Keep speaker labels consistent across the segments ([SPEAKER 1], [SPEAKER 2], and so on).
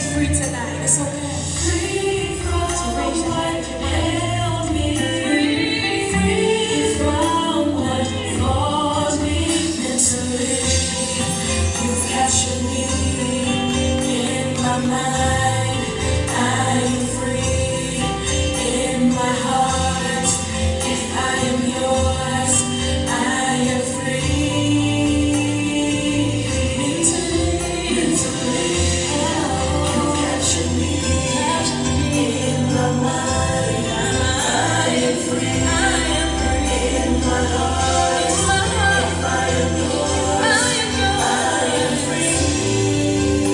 [SPEAKER 1] free tonight. It's okay. Free from what held me. Free from what caused me mentally. You've captured me in my mind. I am free in my heart. If I am yours, I am free. Mentally, you captured me in my mind. I am free in my heart. If I am yours, I am free.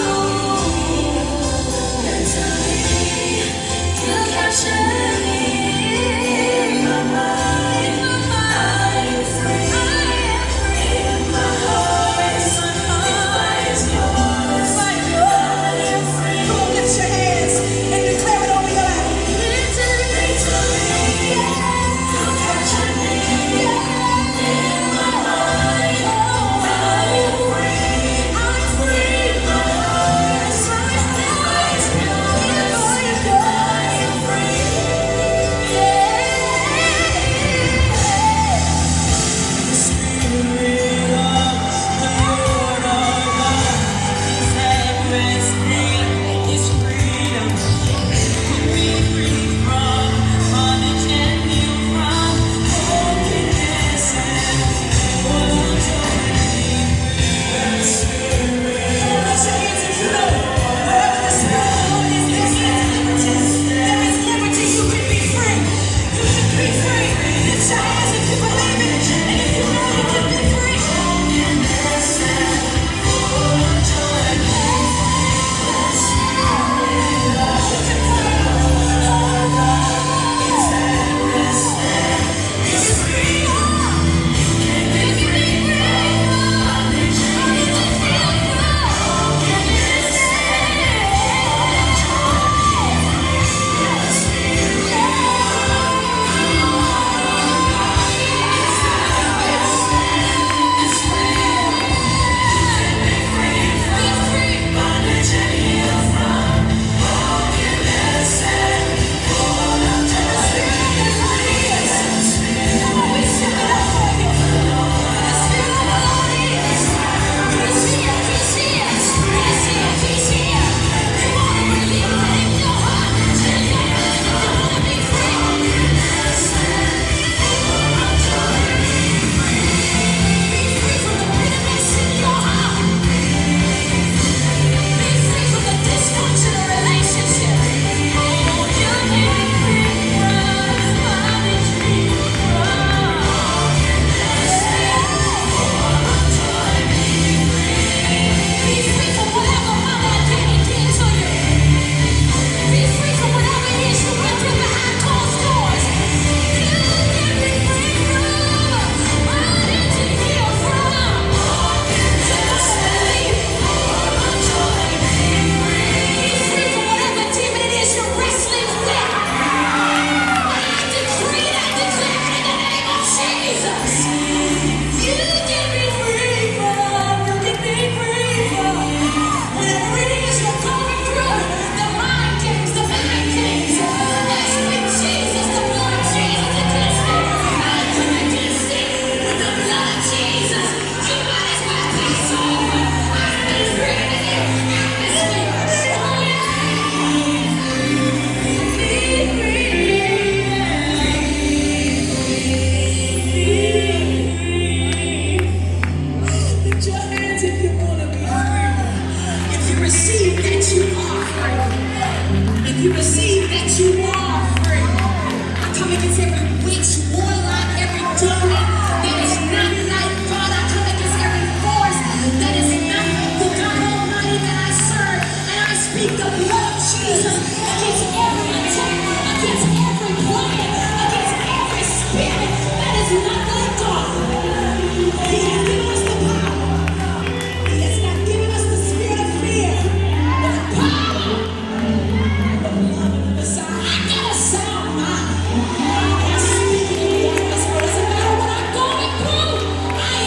[SPEAKER 1] Mentally, you captured me in my mind. I am free in my heart. If I am yours, I am free. Come on, lift your hands and declare it over your life. Mentally, you captured me in my mind. I am free. I'm free. My heart. If I am free. The Spirit of the Lord our God is at rest in His freedom. We free from bondage and healed from brokenness and authority. The Spirit. Come on, lift your hands if you know. Wherever the Spirit of the Lord is, there is liberty. There is liberty. You can be free. You can be free. Lift your hands if you believe it. And if you know you can be free. Brokenness and authority. The Spirit of the Lord our God is at rest in His freedom. You can be free from bondage and healed from brokenness and authority. The Spirit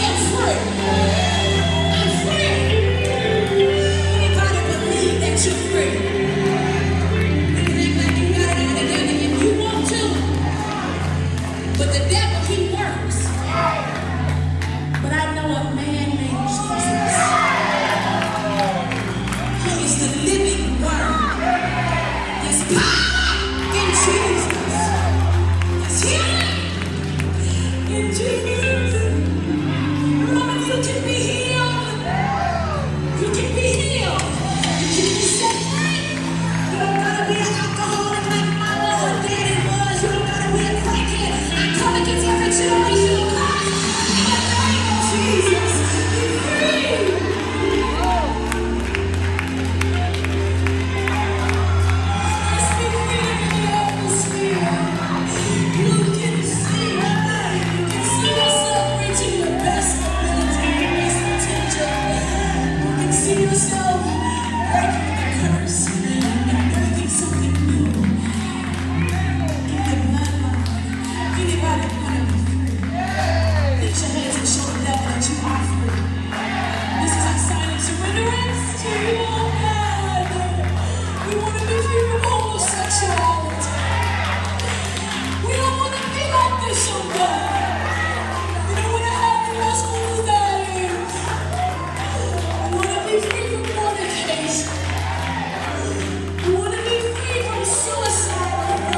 [SPEAKER 1] you're free. free. You can act like you got it all together if you want to. But the devil, he works. But I know a man named Jesus. He is the living word. There's power in Jesus. There's healing in Jesus. Mama, you can be healed. You can be healed. You can be set free. You don't gotta be an alcoholic like mama or daddy was. You don't gotta be a crackhead. I come against every generation of God. In the name of Jesus, be free. I speak freedom in the atmosphere. You can see yourself reaching your best ability, your best potential. You can see yourself breaking the curse and birthing something new. In the bloodline. Anybody want to be free? Lift your hands and show the devil that you are free. This is our sign of surrenderance to you, oh God. We want to be free from homosexuality. We don't want to be like this, oh God. We don't want to have the rascal lives. We want to be free from fornication. We want to be free from suicide.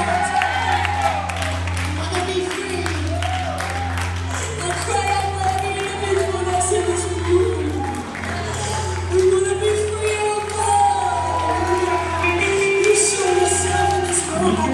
[SPEAKER 1] We want to be free. I cry out for every individual that's in this room. We want to be free, oh God. You show yourself in this room.